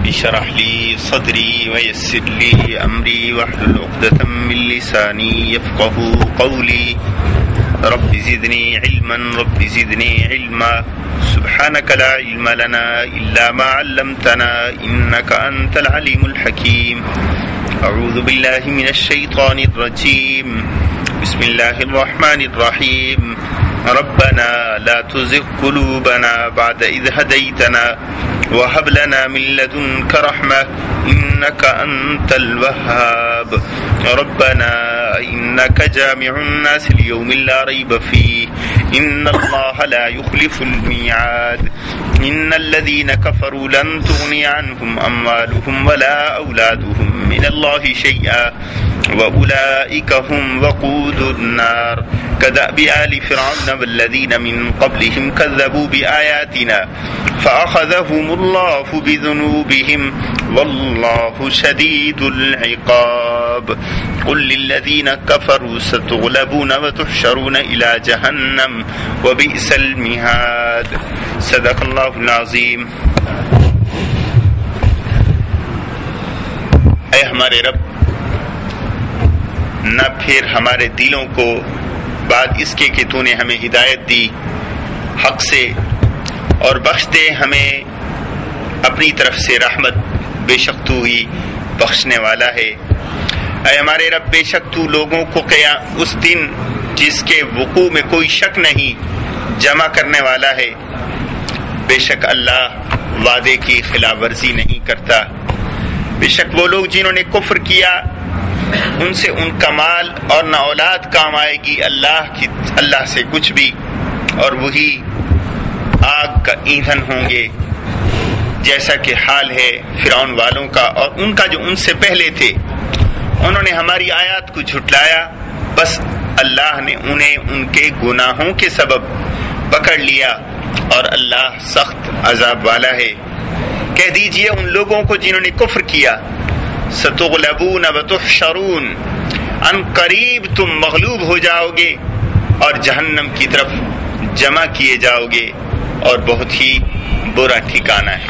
اشرح لي صدري ويسر لي أمري واحلل عقدة من لساني يفقهوا قولي رب زدني علما سبحانك لا علم لنا إلا ما علمتنا إنك أنت العليم الحكيم أعوذ بالله من الشيطان الرجيم بسم الله الرحمن الرحيم ربنا لا تزغ قلوبنا بعد إذ هديتنا وهب لنا من لدنك رحمة إنك أنت الوهاب ربنا إنك جامع الناس ليوم لا ريب فيه إن الله لا يخلف الميعاد إن الذين كفروا لن تغني عنهم أموالهم ولا أولادهم من الله شيئا وأولئك هم وقود النار كدأب آل فرعون والذين من قبلهم كذبوا بآياتنا فأخذهم الله بذنوبهم والله شديد العقاب قل للذين كفروا ستغلبون وتحشرون إلى جهنم وبئس المهاد صدق الله العظيم۔ اے ہمارے رب، نہ پھر ہمارے دلوں کو بعد اس کے کہ تو نے ہمیں ہدایت دی حق سے، اور بخش دے ہمیں اپنی طرف سے رحمت، بے شک تو ہی بخشنے والا ہے۔ اے ہمارے رب، بے شک تو لوگوں کو اس دن جس کے وقوع میں کوئی شک نہیں جمع کرنے والا ہے۔ بے شک اللہ وعدے کی خلاف ورزی نہیں کرتا۔ بے شک وہ لوگ جنہوں نے کفر کیا ان سے ان کا مال اور نہ اولاد کام آئے گی اللہ سے کچھ بھی، اور وہی آگ کا ایندھن ہوں گے، جیسا کہ حال ہے فرعون والوں کا اور ان کا جو ان سے پہلے تھے۔ انہوں نے ہماری آیات کو جھٹلایا، بس اللہ نے انہیں ان کے گناہوں کے سبب پکڑ لیا، اور اللہ سخت عذاب والا ہے۔ کہہ دیجئے ان لوگوں کو جنہوں نے کفر کیا، ستغلبون وتحشرون، ان قریب تم مغلوب ہو جاؤ گے اور جہنم کی طرف جمع کیے جاؤ گے، اور بہت ہی برا ٹھکانہ ہے۔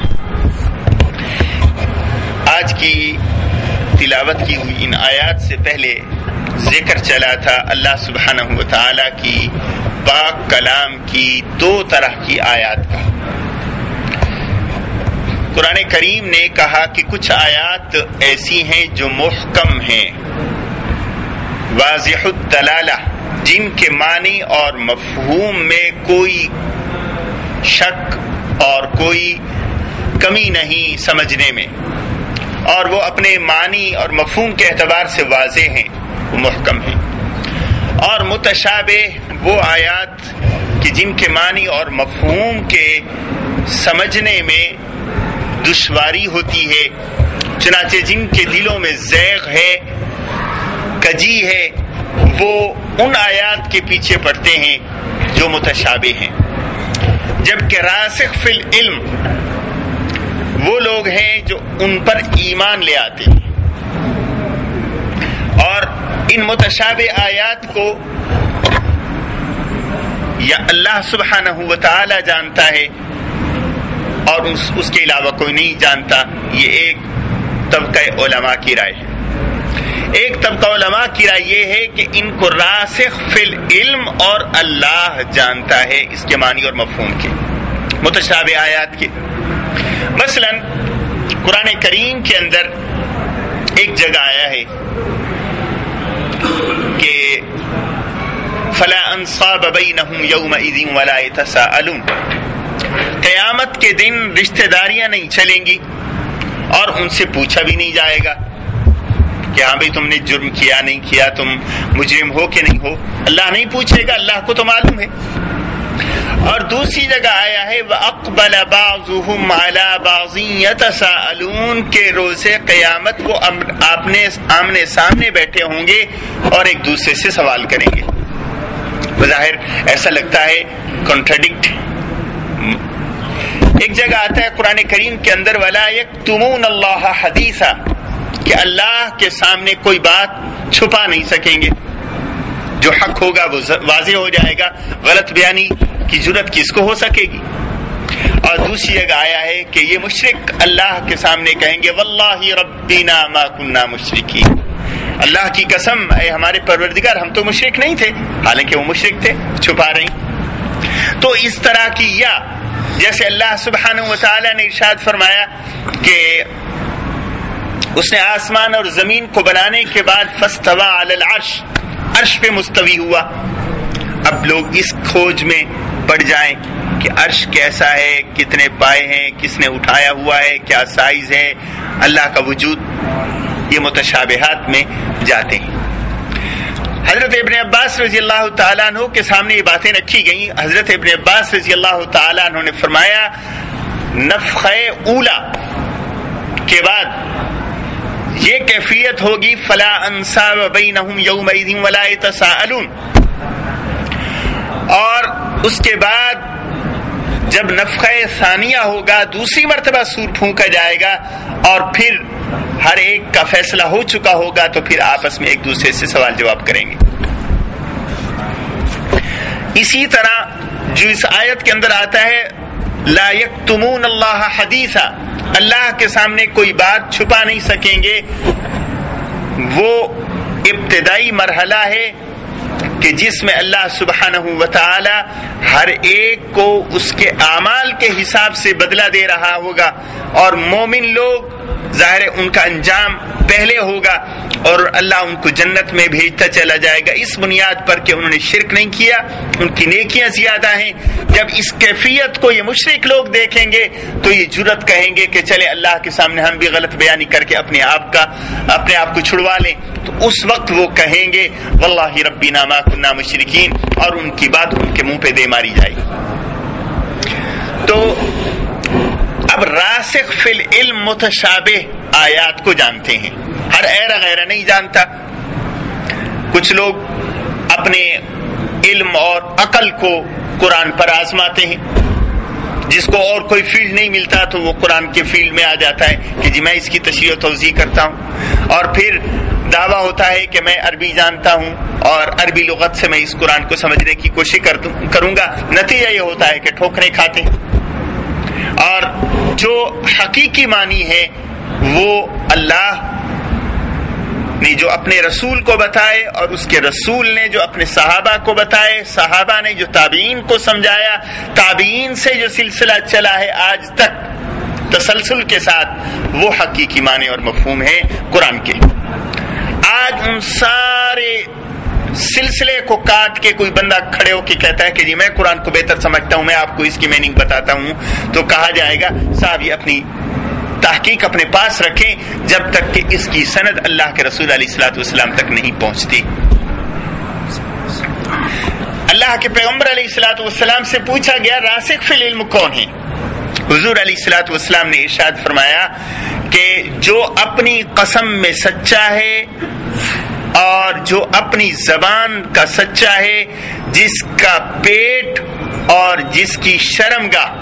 آج کی تلاوت کی ہوئی ان آیات سے پہلے ذکر چلا تھا اللہ سبحانہ و تعالی کی پاک کلام کی دو طرح کی آیات کا۔ قرآن کریم نے کہا کہ کچھ آیات ایسی ہیں جو محکم ہیں، واضح الدلالہ، جن کے معنی اور مفہوم میں کوئی شک اور کوئی کمی نہیں سمجھنے میں، اور وہ اپنے معنی اور مفہوم کے اعتبار سے واضح ہیں، وہ محکم ہیں۔ اور متشابہ وہ آیات کہ جن کے معنی اور مفہوم کے سمجھنے میں دشواری ہوتی ہے، چنانچہ جن کے دلوں میں زیغ ہے، کجی ہے، وہ ان آیات کے پیچھے پڑتے ہیں جو متشابہ ہیں، جبکہ راسخ فی العلم وہ لوگ ہیں جو ان پر ایمان لے آتے ہیں، اور ان متشابہ آیات کو یا اللہ سبحانہ و تعالی جانتا ہے اور اس کے علاوہ کوئی نہیں جانتا۔ یہ ایک طبقہ علماء کی رائے ہے۔ ایک طبقہ علماء کی رائے یہ ہے کہ ان کو راسخ فی العلم اور اللہ جانتا ہے اس کے معنی اور مفہوم کے، متشابہ آیات کے۔ مثلا قرآن کریم کے اندر ایک جگہ آیا ہے کہ فلا انصاب بینہم یومئذ ولا یتساءلون، قیامت کے دن رشتہ داریاں نہیں چلیں گی اور ان سے پوچھا بھی نہیں جائے گا کہ ہاں بھئی تم نے جرم کیا نہیں کیا، تم مجرم ہو کہ نہیں ہو، اللہ نہیں پوچھے گا، اللہ کو تو معلوم ہے۔ اور دوسری جگہ آیا ہے وَأَقْبَلَ بَعْضُهُمْ عَلَى بَعْضٍ يَتَسَاءَلُونَ، کہ روز قیامت وہ آمنے سامنے بیٹھے ہوں گے اور ایک دوسرے سے سوال کریں گے۔ بظاہر ایسا لگتا ہے کنٹراڈکٹ۔ ایک جگہ آتا ہے قرآن کریم کے اندر وَلَا يَكْتُمُونَ اللَّهَ حَدِيثًا، کہ اللہ کے سامنے کوئی بات چھپا نہیں سکیں گے، جو حق ہوگا وہ واضح ہو جائے گا، غلط بیانی کی جرت کس کو ہو سکے گی۔ اور دوسری جگہ آیا ہے کہ یہ مشرک اللہ کے سامنے کہیں گے واللہ ربنا ما کننا مشرکین، اللہ کی قسم اے ہمارے پروردگار ہم تو مشرک نہیں تھے، حالانکہ وہ مشرک تھے، چھپا رہی۔ تو اس طرح کی، یا جیسے اللہ سبحانہ وتعالی نے ارشاد فرمایا کہ اس نے آسمان اور زمین کو بنانے کے بعد فاستوى علی العرش، عرش پہ مستوی ہوا۔ اب لوگ اس کھوج میں پڑ جائیں کہ عرش کیسا ہے، کتنے پائے ہیں، کس نے اٹھایا ہوا ہے، کیا سائز ہے، اللہ کا وجود، یہ متشابہات میں جاتے ہیں۔ حضرت ابن عباس رضی اللہ تعالیٰ عنہ کے سامنے یہ باتیں رکھی گئیں۔ حضرت ابن عباس رضی اللہ تعالیٰ عنہ نے فرمایا نفخہ اولا کے بعد یہ کیفیت ہوگی فلا انساب بینہم یومئذ ولا یتساءلون، اور اس کے بعد جب نفخہ ثانیہ ہوگا، دوسری مرتبہ سور پھونکا جائے گا اور پھر ہر ایک کا فیصلہ ہو چکا ہوگا، تو پھر آپس میں ایک دوسرے سے سوال جواب کریں گے۔ اسی طرح جو اس آیت کے اندر آتا ہے لا یکتمون اللہ حدیثا، اللہ کے سامنے کوئی بات چھپا نہیں سکیں گے، وہ ابتدائی مرحلہ ہے کہ جس میں اللہ سبحانہ وتعالی ہر ایک کو اس کے اعمال کے حساب سے بدلہ دے رہا ہوگا، اور مومن لوگ ظاہر ہے ان کا انجام پہلے ہوگا اور اللہ ان کو جنت میں بھیجتا چلا جائے گا، اس بنیاد پر کہ انہوں نے شرک نہیں کیا، ان کی نیکیاں زیادہ ہیں۔ جب اس کیفیت کو یہ مشرک لوگ دیکھیں گے تو یہ جرأت کہیں گے کہ چلے اللہ کے سامنے ہم بھی غلط بیانی کر کے اپنے آپ کو چھڑوا لیں، تو اس وقت وہ کہیں گے واللہ ربنا ما کننا مشرکین، اور ان کی بات ان کے منہ پہ دے ماری جائے گی۔ تو اب راسخ فی العلم متشابہ آیات کو جانتے ہیں، ہر ایرا غیرہ نہیں جانتا۔ کچھ لوگ اپنے علم اور عقل کو قرآن پر آزماتے ہیں، جس کو اور کوئی فیلڈ نہیں ملتا تو وہ قرآن کے فیلڈ میں آ جاتا ہے کہ جی میں اس کی تشریح و توضیح کرتا ہوں، اور پھر دعویٰ ہوتا ہے کہ میں عربی جانتا ہوں اور عربی لغت سے میں اس قرآن کو سمجھنے کی کوشش کروں گا، نتیجہ یہ ہوتا ہے کہ ٹھوکریں کھاتے ہیں۔ اور جو حقیقی معنی ہے وہ اللہ نے جو اپنے رسول کو بتائے اور اس کے رسول نے جو اپنے صحابہ کو بتائے، صحابہ نے جو تابعین کو سمجھایا، تابعین سے جو سلسلہ چلا ہے آج تک تسلسل کے ساتھ، وہ حقیقی معنی اور مفہوم ہے قرآن کے۔ آج ان سارے سلسلے کو کاٹ کے کوئی بندہ کھڑے ہو کے کہتا ہے کہ جی میں قرآن کو بہتر سمجھتا ہوں، میں آپ کو اس کی میننگ بتاتا ہوں، تو کہا جائے گا صاحب یہ اپنی تحقیق اپنے پاس رکھیں جب تک کہ اس کی سند اللہ کے رسول علیہ الصلوۃ والسلام تک نہیں پہنچتی۔ اللہ کے پیغمبر علیہ الصلوۃ والسلام سے پوچھا گیا راسخ فی العلم کون ہے؟ حضور علیہ الصلوۃ والسلام نے ارشاد فرمایا کہ جو اپنی قسم میں سچا ہے اور جو اپنی زبان کا سچا ہے، جس کا پیٹ اور جس کی شرمگاہ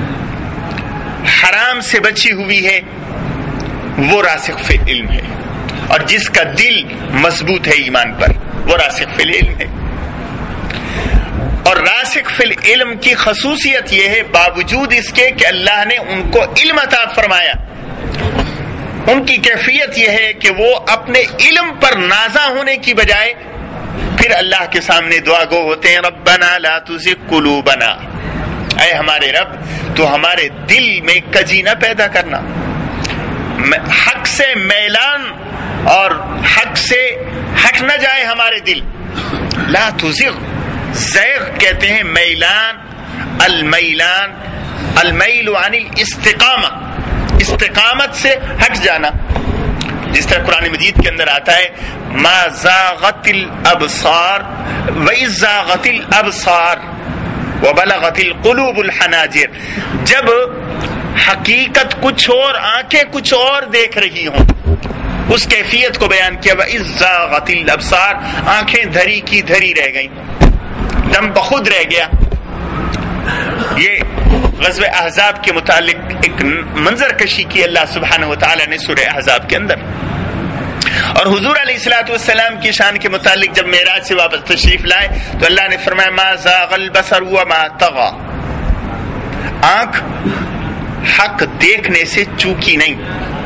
حرام سے بچی ہوئی ہے، وہ راسخ فی العلم ہے، اور جس کا دل مضبوط ہے ایمان پر، وہ راسخ فی العلم ہے۔ اور راسخ فی العلم کی خصوصیت یہ ہے باوجود اس کے کہ اللہ نے ان کو علم عطا فرمایا، ان کی کیفیت یہ ہے کہ وہ اپنے علم پر نازا ہونے کی بجائے پھر اللہ کے سامنے دعا گو ہوتے ہیں ربنا لا تزغ قلوبنا، اے ہمارے رب تو ہمارے دل میں کجی نہ پیدا کرنا، حق سے میلان اور حق سے ہٹ نہ جائے ہمارے دل۔ لا تزغ، زیغ کہتے ہیں میلان، المیلان، المیل عن الاستقامہ، استقامت سے ہٹ جانا، جس طرح قرآن مجید کے اندر آتا ہے ما زاغت الابصار واذ زاغت الابصار وبلغت القلوب الحناجر، جب حقیقت کچھ اور آنکھیں کچھ اور دیکھ رہی ہوں، اس کیفیت کو بیان کیا واذ زاغت الابصار، آنکھیں دھری کی دھری رہ گئیں، دم بخود رہ گیا۔ یہ غزوہ احزاب کے متعلق ایک منظر کشی کی اللہ سبحانہ وتعالی نے سورہ احزاب کے اندر، اور حضور علیہ الصلوۃ والسلام کی شان کے متعلق جب معراج سے واپس تشریف لائے تو اللہ نے فرمایا ما زاغ البصر وما طغى، آنکھ حق دیکھنے سے چوکی نہیں،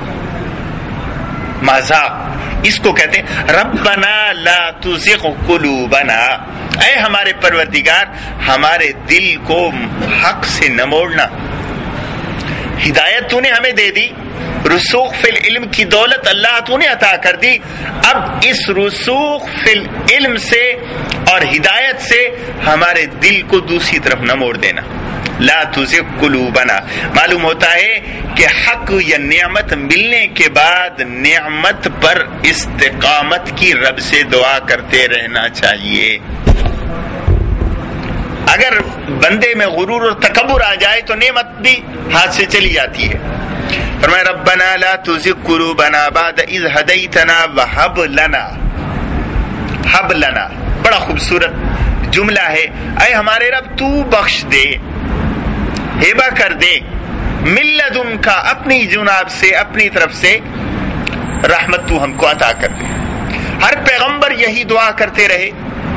مذاق، اس کو کہتے ہیں ربنا لا تزغ قلوبنا، اے ہمارے پروردگار ہمارے دل کو حق سے نہ موڑنا۔ ہدایت تو نے ہمیں دے دی، رسوخ فی العلم کی دولت اللہ تو نے عطا کر دی، اب اس رسوخ فی العلم سے اور ہدایت سے ہمارے دل کو دوسری طرف نہ موڑ دینا۔ لا تزغ قلوبنا، معلوم ہوتا ہے کہ حق یا نعمت ملنے کے بعد نعمت پر استقامت کی رب سے دعا کرتے رہنا چاہیے۔ اگر بندے میں غرور اور تکبر آ جائے تو نعمت بھی ہاتھ سے چلی جاتی ہے۔ فرمایا ربنا لا تزغ قلوبنا بعد اذ ہدیتنا وہب لنا، ہب لنا بڑا خوبصورت جملہ ہے، اے ہمارے رب تو بخش دے، ہبہ کر دے، من لدن کا اپنی جناب سے، اپنی طرف سے رحمت تو ہم کو عطا کر دے۔ ہر پیغمبر یہی دعا کرتے رہے،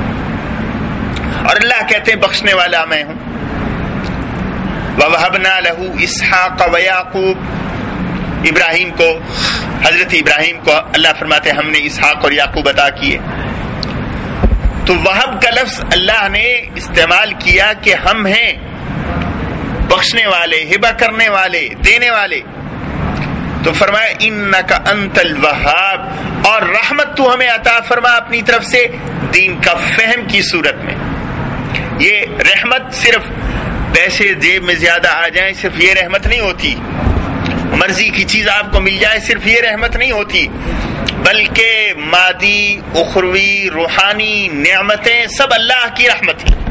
اور اللہ کہتے ہیں بخشنے والا میں ہوں۔ وَوَهَبْنَا لَهُ إِسْحَاقَ وَيَعْقُوبَ، ابراہیم کو، حضرت ابراہیم کو اللہ فرماتے ہیں ہم نے اسحاق اور یعقوب عطا کیے۔ تو وہب کا لفظ اللہ نے استعمال کیا کہ ہم ہیں بخشنے والے، ہبہ کرنے والے، دینے والے۔ تو فرمایا انک انت الوہاب، اور رحمت تو ہمیں عطا فرما اپنی طرف سے دین کا فہم کی صورت میں۔ یہ رحمت صرف پیسے جیب میں زیادہ آ جائیں صرف یہ رحمت نہیں ہوتی، مرضی کی چیز آپ کو مل جائے صرف یہ رحمت نہیں ہوتی، بلکہ مادی، اخروی، روحانی نعمتیں سب اللہ کی رحمت ہیں۔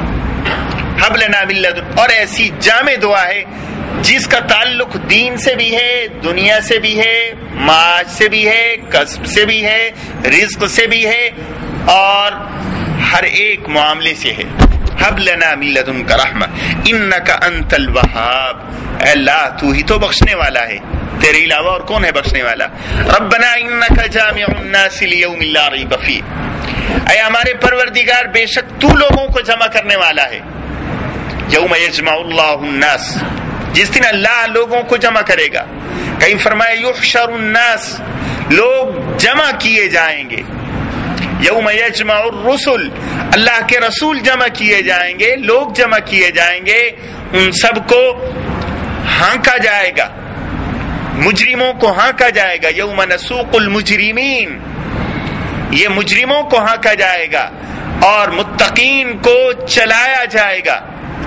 حب لنا من لدن، اور ایسی جامع دعا ہے جس کا تعلق دین سے بھی ہے، دنیا سے بھی ہے، معاش سے بھی ہے، کسب سے بھی ہے، رزق سے بھی ہے، اور ہر ایک معاملے سے ہے۔ حب لنا من لدنک رحمہ انک انت الوہاب، اے اللہ تو ہی تو بخشنے والا ہے، تیرے علاوہ اور کون ہے بخشنے والا۔ ربنا انک جامع الناس لیوم لا ریب فیہ، اے ہمارے پروردگار بے شک تو لوگوں کو جمع کرنے والا ہے۔ یوم یجمع اللہ الناس، جس دن اللہ لوگوں کو جمع کرے گا۔ کہیں فرمایا یحشر الناس، لوگ جمع کیے جائیں گے۔ یوم یجمع الرسل، اللہ کے رسول جمع کیے جائیں گے، لوگ جمع کیے جائیں گے، ان سب کو ہانکا جائے گا، مجرموں کو ہانکا جائے گا۔ یوم نسوق المجرمین، یہ مجرموں کو ہانکا جائے گا اور متقین کو چلایا جائے گا۔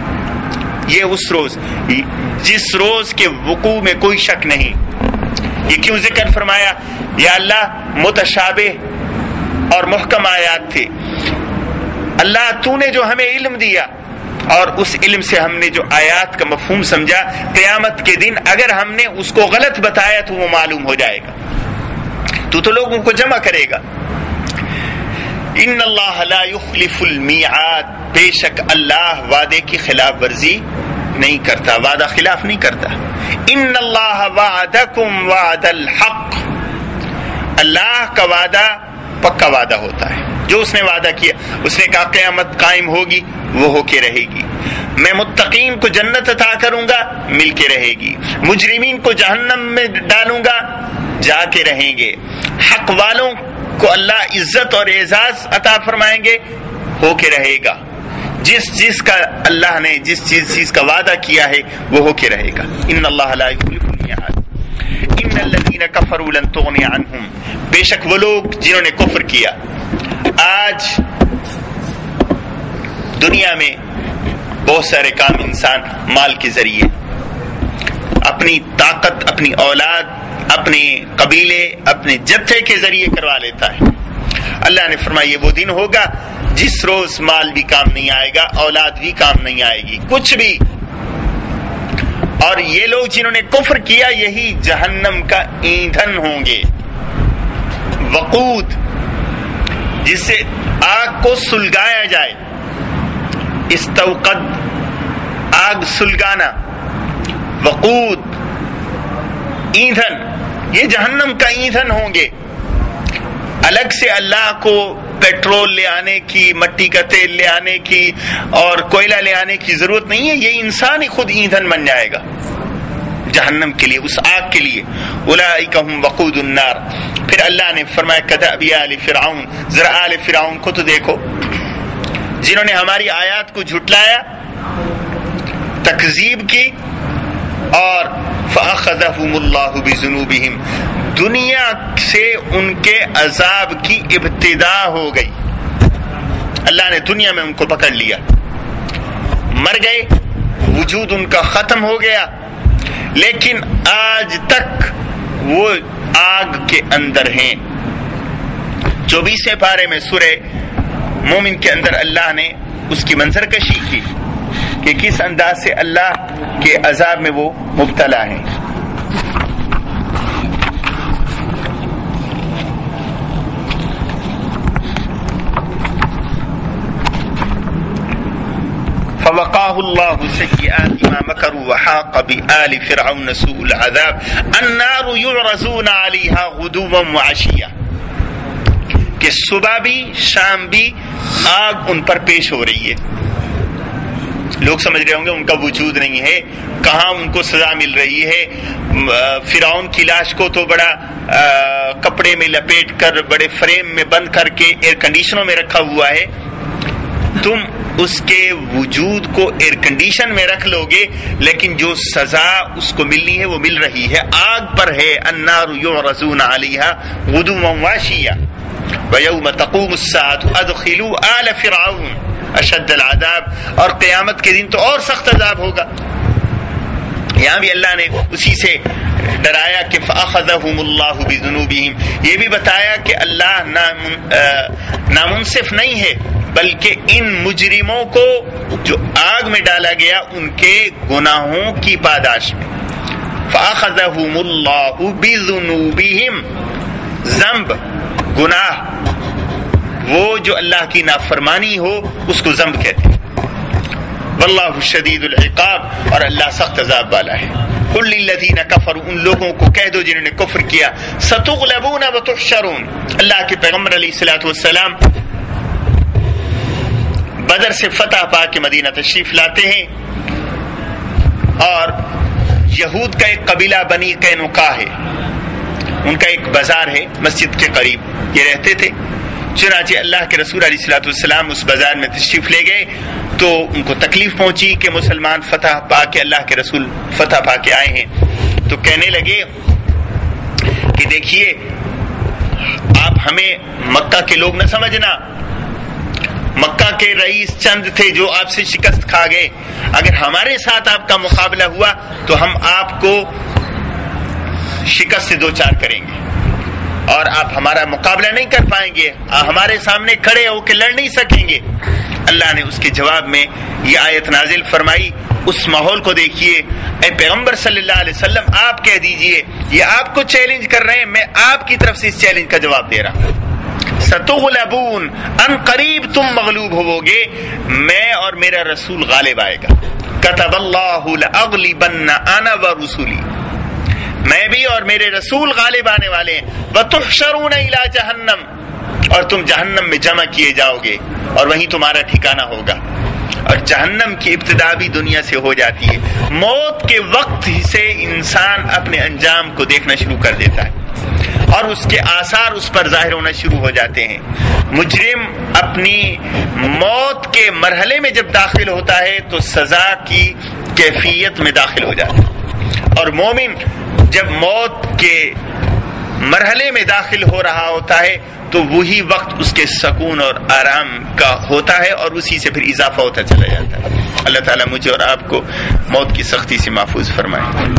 یہ اس روز جس روز کے وقوع میں کوئی شک نہیں۔ یہ کیوں ذکر فرمایا؟ یا اللہ متشابہ اور محکم آیات تھے، اللہ تو نے جو ہمیں علم دیا اور اس علم سے ہم نے جو آیات کا مفہوم سمجھا، قیامت کے دن اگر ہم نے اس کو غلط بتایا تو وہ معلوم ہو جائے گا، تو لوگوں کو جمع کرے گا۔ ان اللہ لا یخلف المیعاد، بے شک اللہ وعدے کی خلاف ورزی نہیں کرتا، وعدہ خلاف نہیں کرتا۔ ان اللہ وعدکم وعد الحق، اللہ کا وعدہ پکا وعدہ ہوتا ہے، جو اس نے وعدہ کیا، اس نے کہا قیامت قائم ہوگی، وہ ہو کے رہے گی، میں متقین کو جنت عطا کروں گا، مل کے رہے گی، مجرمین کو جہنم میں ڈالوں گا، جا کے رہیں گے، حق والوں کو اللہ عزت اور اعزاز عطا فرمائیں گے، ہو کے رہے گا، جس کا اللہ نے جس چیز کا وعدہ کیا ہے وہ ہو کے رہے گا۔ ان اللہ لا یخلف المیعاد ان الذین کفروا لن تغنی عنہم، بے شک وہ لوگ جنہوں نے کفر کیا۔ آج دنیا میں بہت سارے کام انسان مال کے ذریعے، اپنی طاقت، اپنی اولاد، اپنے قبیلے، اپنے جتھے کے ذریعے کروا لیتا ہے۔ اللہ نے فرمایا یہ وہ دن ہوگا جس روز مال بھی کام نہیں آئے گا، اولاد بھی کام نہیں آئے گی، کچھ بھی۔ اور یہ لوگ جنہوں نے کفر کیا یہی جہنم کا ایندھن ہوں گے، وقود، جس سے آگ کو سلگایا جائے، استوقد، آگ سلگانا، وقود، ایندھن، یہ جہنم کا ایندھن ہوں گے۔ الگ سے اللہ کو پیٹرول لے آنے کی، مٹی کا تیل لے آنے کی اور کوئلہ لے آنے کی ضرورت نہیں ہے، یہ انسان ہی خود ایندھن بن جائے گا جہنم کے لیے، اس آگ کے لیے. اولئک هم وقود النار. پھر اللہ نے فرمایا کذب آل فرعون، ذرا آل فرعون کو تو دیکھو جنہوں نے ہماری آیات کو جھٹلایا، تکذیب کی، اور فاخذهم اللہ بذنوبہم، دنیا سے ان کے عذاب کی ابتدا ہو گئی، اللہ نے دنیا میں ان کو پکڑ لیا، مر گئے، وجود ان کا ختم ہو گیا، لیکن آج تک وہ آگ کے اندر ہیں. 24ویں پارے میں سورہ مومن کے اندر اللہ نے اس کی منظر کشی کی کہ کس انداز سے اللہ کے عذاب میں وہ مبتلا ہیں. فوقاه الله سيئات ما مكروا وحاق بآل فرعون سوء العذاب النار يعرضون عليها غدوا وعشيا، کہ صبح بھی شام بھی آگ ان پر پیش ہو رہی ہے. لوگ سمجھ رہے ہوں گے ان کا وجود نہیں ہے، کہاں ان کو سزا مل رہی ہے. فرعون کی لاش کو تو بڑا کپڑے میں لپیٹ کر بڑے فریم میں بند کر کے ایئر کنڈیشنوں میں رکھا ہوا ہے، تم اس کے وجود کو ایئر کنڈیشن میں رکھ لو گے، لیکن جو سزا اس کو ملنی ہے وہ مل رہی ہے، آگ پر ہے. النار یعرضون علیہا غدوا وعشیا ویوم تقوم الساعة ادخلوا آل فرعون اشد العذاب، اور قیامت کے دن تو اور سخت عذاب ہوگا. یہاں بھی اللہ نے اسی سے ڈرایا کہ فأخذهم اللہ بذنوبہم، یہ بھی بتایا کہ اللہ نامنصف نہیں ہے، بلکہ ان مجرموں کو جو آگ میں ڈالا گیا ان کے گناہوں کی پاداش میں. فأخذهم اللہ بذنوبہم، ذنب گناہ، وہ جو اللہ کی نافرمانی ہو اس کو ذنب کہتے ہیں. واللہ شدید العقاب، اور اللہ سخت عذاب والا ہے. قل للذین کفروا، ان لوگوں کو کہہ دو جنہوں نے کفر کیا، ستغلبون وتحشرون. اللہ کے پیغمبر علیہ الصلوۃ والسلام بدر سے فتح پا کے مدینہ تشریف لاتے ہیں، اور یہود کا ایک قبیلہ بنی قینقاع ہے، ان کا ایک بازار ہے مسجد کے قریب، یہ رہتے تھے. چنانچہ اللہ کے رسول علیہ الصلوۃ والسلام اس بازار میں تشریف لے گئے تو ان کو تکلیف پہنچی کہ مسلمان فتح پا کے، اللہ کے رسول فتح پا کے آئے ہیں، تو کہنے لگے کہ دیکھیے آپ ہمیں مکہ کے لوگ نہ سمجھنا، مکہ کے رئیس چند تھے جو آپ سے شکست کھا گئے، اگر ہمارے ساتھ آپ کا مقابلہ ہوا تو ہم آپ کو شکست سے دو چار کریں گے، اور آپ ہمارا مقابلہ نہیں کر پائیں گے، ہمارے سامنے کھڑے ہو کے لڑ نہیں سکیں گے. اللہ نے اس کے جواب میں یہ آیت نازل فرمائی. اس ماحول کو دیکھیے، اے پیغمبر صلی اللہ علیہ وسلم آپ کہہ دیجئے، یہ آپ کو چیلنج کر رہے ہیں، میں آپ کی طرف سے اس چیلنج کا جواب دے رہا ہوں. ستغلبون، ان قریب تم مغلوب ہوو گے، میں اور میرا رسول غالب آئے گا. کتب اللہ لأغلبن انا ورسولی، میں بھی اور میرے رسول غالب آنے والے ہیں. وتحشرون الی جہنم، اور تم جہنم میں جمع کیے جاؤ گے اور وہیں تمہارا ٹھکانہ ہوگا. اور جہنم کی ابتدا بھی دنیا سے ہو جاتی ہے، موت کے وقت ہی سے انسان اپنے انجام کو دیکھنا شروع کر دیتا ہے اور اس کے آثار اس پر ظاہر ہونا شروع ہو جاتے ہیں. مجرم اپنی موت کے مرحلے میں جب داخل ہوتا ہے تو سزا کی کیفیت میں داخل ہو جاتا ہے، اور مومن جب موت کے مرحلے میں داخل ہو رہا ہوتا ہے تو وہی وقت اس کے سکون اور آرام کا ہوتا ہے، اور اسی سے پھر اضافہ ہوتا چلا جاتا ہے. اللہ تعالیٰ مجھے اور آپ کو موت کی سختی سے محفوظ فرمائے.